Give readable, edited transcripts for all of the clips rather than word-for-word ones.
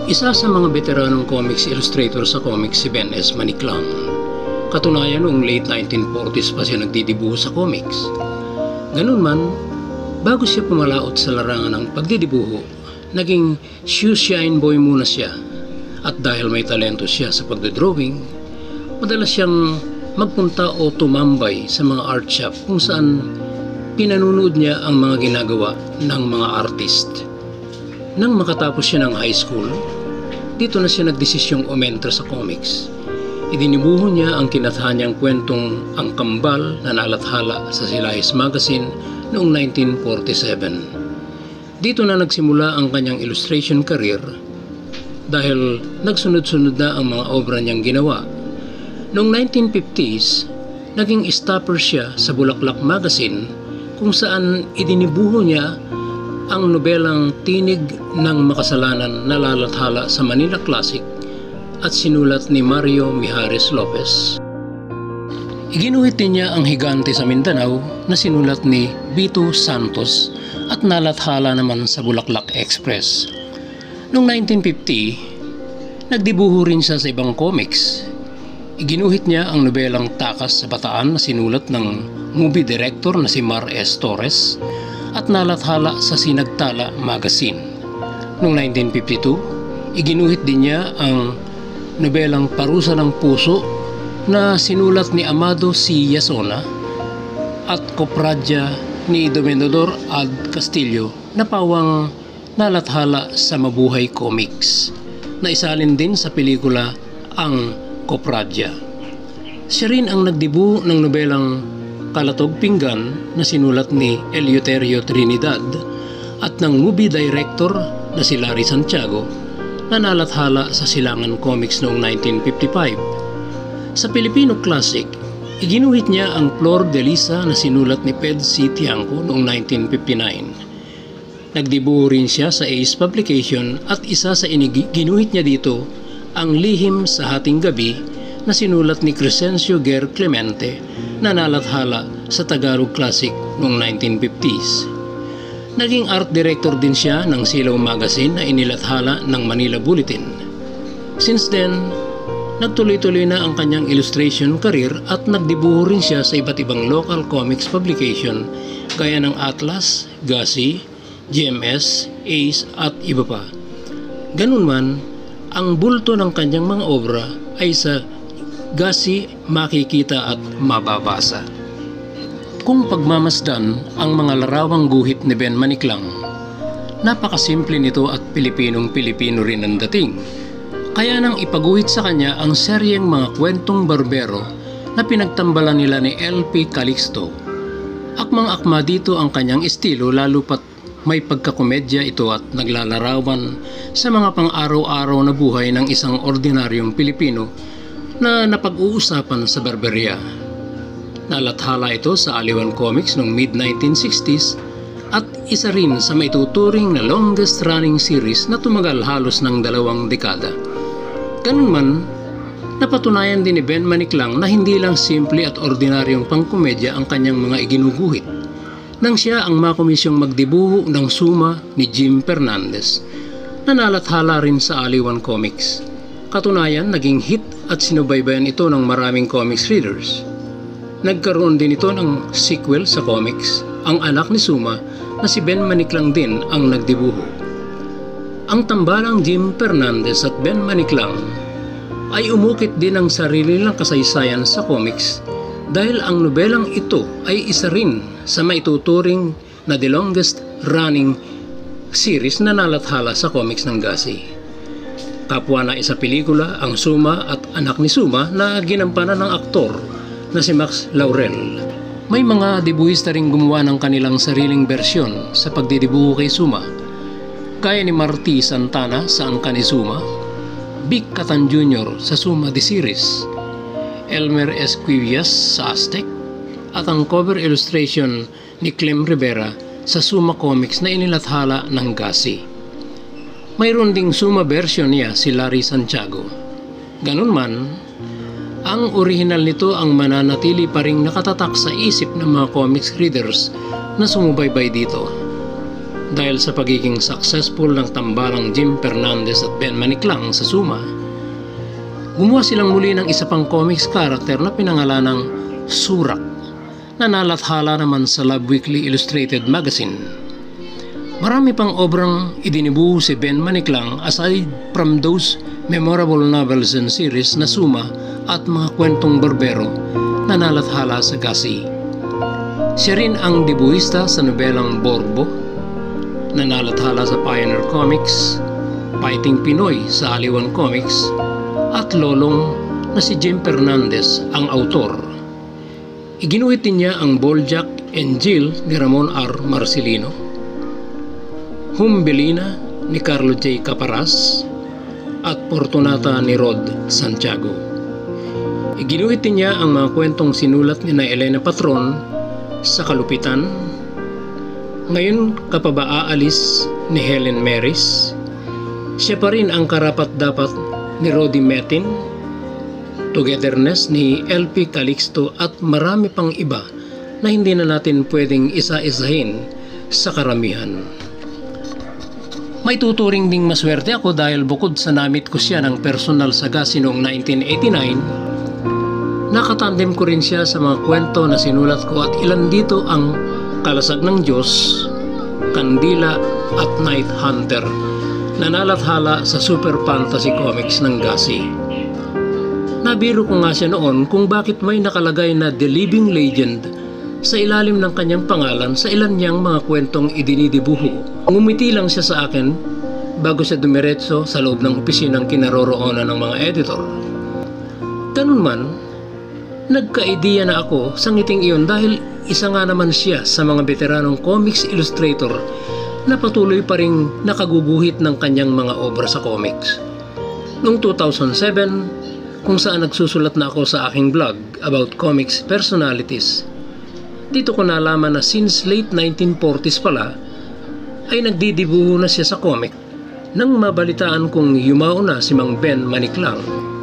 Isa sa mga veteranong comics illustrator sa comics si Ben S. Maniclang. Katunayan noong late 1940s pa siya nagdidibuho sa comics. Ganun man, bago siya pumalaot sa larangan ng pagdidibuho, naging shoeshine boy muna siya. At dahil may talento siya sa pagdodrawing, madalas siyang magpunta o tumambay sa mga art shop kung saan pinanunood niya ang mga ginagawa ng mga artist. Nang makatapos siya ng high school, dito na siya nagdesisyong umentra sa comics. Idinibuho niya ang kinatahanyang kwentong Ang Kambal na nalathala sa Silayas Magazine noong 1947. Dito na nagsimula ang kanyang illustration career dahil nagsunod-sunod na ang mga obra niyang ginawa. Noong 1950s, naging stopper siya sa Bulaklak Magazine kung saan idinibuho niya ang nobelang Tinig ng Makasalanan na nalathala sa Manila Classic at sinulat ni Mario Mijares Lopez. Iginuhit din niya ang Higante sa Mindanao na sinulat ni Vito Santos at nalathala naman sa Bulaklak Express. Noong 1950, nagdibuho rin siya sa ibang comics. Iginuhit niya ang nobelang Takas sa Bataan na sinulat ng movie director na si Mar S. Torres at nalathala sa Sinagtala Magazine. Noong 1952, iginuhit din niya ang nobelang Parusa ng Puso na sinulat ni Amado C. Yasona at Kopradya ni Dominador Ad Castillo na pawang nalathala sa Mabuhay Comics na isalin din sa pelikula Ang Kopradya. Siya rin ang nagdibu ng nobelang Kalatog Pinggan na sinulat ni Eleuterio Trinidad at ng movie director na si Larry Santiago na nalathala sa Silangan Comics noong 1955. Sa Filipino Classic, iginuhit niya ang Flor de Lisa na sinulat ni Ped C. Tiangco noong 1959. Nagdibuho rin siya sa Ace Publication at isa sa ginuhit niya dito ang Lihim sa Hating Gabi na sinulat ni Crescencio Guer Clemente na nalathala sa Tagalog Classic noong 1950s. Naging art director din siya ng Silaw Magazine na inilathala ng Manila Bulletin. Since then, nagtuloy-tuloy na ang kanyang illustration career at nagdibuho rin siya sa iba't ibang local comics publication gaya ng Atlas, Gasi, GMS, Ace at iba pa. Ganun man, ang bulto ng kanyang mga obra ay sa Gasi makikita at mababasa. Kung pagmamasdan ang mga larawang guhit ni Ben Maniclang, napakasimple nito at Pilipinong-Pilipino rin ang dating. Kaya nang ipaguhit sa kanya ang seryeng mga kwentong barbero na pinagtambalan nila ni L.P. Calixto. Akmang-akma dito ang kanyang estilo lalo pat may pagkakomedya ito at naglalarawan sa mga pang-araw-araw na buhay ng isang ordinaryong Pilipino na napag-uusapan sa barberya. Nalathala ito sa Aliwan Comics noong mid-1960s at isa rin sa maituturing na longest running series na tumagal halos ng 2 dekada. Ganun man, napatunayan din ni Ben Maniclang na hindi lang simple at ordinaryong pangkomedya ang kanyang mga iginuguhit. Nang siya ang makomisyong magdibuho ng Suma ni Jim Fernandez na nalathala rin sa Aliwan Comics. Katunayan, naging hit at sinubaybayan ito ng maraming comics readers. Nagkaroon din ito ng sequel sa comics, Ang Anak ni Suma, na si Ben Maniclang din ang nagdibuho. Ang tambalang Jim Fernandez at Ben Maniclang ay umukit din ng sarili nilang kasaysayan sa comics dahil ang nobelang ito ay isa rin sa maituturing na the longest running series na nalathala sa comics ng Gasi. Kapwa na isa pelikula ang Suma at Anak ni Suma na ginampanan ng aktor na si Max Laurel. May mga dibuhista ring gumawa ng kanilang sariling bersyon sa pagdidibuho kay Suma, gaya ni Marty Santana sa Angka ni Suma, Vic Catan Jr. sa Suma the Series, Elmer Esquivias sa Aztec, at ang cover illustration ni Clem Rivera sa Suma Comics na inilathala ng Gasi. Mayroon ding Suma version niya si Larry Santiago. Ganun man, ang orihinal nito ang mananatili pa ring nakatatak sa isip ng mga comics readers na sumubaybay dito. Dahil sa pagiging successful ng tambalang Jim Fernandez at Ben Maniclang sa Suma, gumawa silang muli ng isa pang comics character na pinangalanang Surak, na nalathala naman sa Love Weekly Illustrated Magazine. Marami pang obrang idinibuho si Ben Maniclang aside from those memorable novels and series na Suma at mga kwentong barbero na nalathala sa Gasi. Siya rin ang debuhista sa nobelang Borbo na nalathala sa Pioneer Comics, Fighting Pinoy sa Aliwan Comics, at lolong na si Jim Fernandez ang autor. Iginuhit din niya ang Bojack and Jill ni Ramon R. Marcelino, Humbelina ni Carlo J. Caparas, at Fortunata ni Rod Santiago. Iginuhit din niya ang mga kwentong sinulat ni Elena Patron sa Kalupitan, Ngayon Ka Pa Ba Aalis ni Helen Maris. Siya pa rin ang Karapat-Dapat ni Roddy Metin, Togetherness ni LP Calixto, at marami pang iba na hindi na natin pwedeng isa-isahin sa karamihan. May tuturing ding maswerte ako dahil bukod sa namit ko siya ng personal sa Gasi noong 1989, nakatandem ko rin siya sa mga kwento na sinulat ko, at ilan dito ang Kalasag ng Diyos, Kandila at Night Hunter na nalathala sa Super Fantasy Comics ng Gasi. Nabiro ko nga siya noon kung bakit may nakalagay na The Living Legend sa ilalim ng kanyang pangalan sa ilan niyang mga kwentong idinidibuho. Ngumiti lang siya sa akin bago siya dumiretso sa loob ng opisinang kinaroroonan ng mga editor. Ganun man, nagka-ideya na ako sa ngiting iyon dahil isa nga naman siya sa mga veteranong comics illustrator na patuloy pa ring nakaguguhit ng kanyang mga obra sa comics. Noong 2007, kung saan nagsusulat na ako sa aking blog about comics personalities, dito ko nalaman na since late 1940s pala ay nagdidibuho na siya sa comic nang mabalitaan kong yumao na si Mang Ben Maniclang.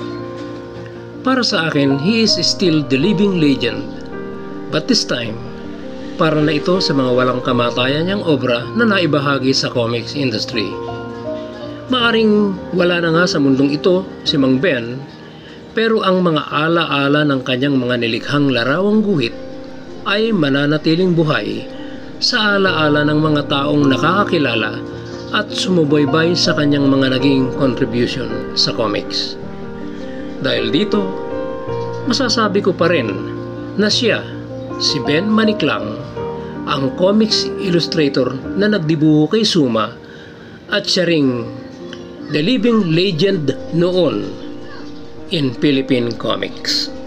Para sa akin, he is still the living legend. But this time, para na ito sa mga walang kamatayan niyang obra na naibahagi sa comics industry. Maaring wala na nga sa mundong ito si Mang Ben, pero ang mga ala-ala ng kanyang mga nilikhang larawang guhit ay mananatiling buhay sa ala-ala ng mga taong nakakakilala at sumubaybay sa kanyang mga naging contribution sa comics. Dahil dito, masasabi ko pa rin na siya, si Ben Maniclang, ang comics illustrator na nagdibuho kay Suma, at siya ring the living legend noon in Philippine comics.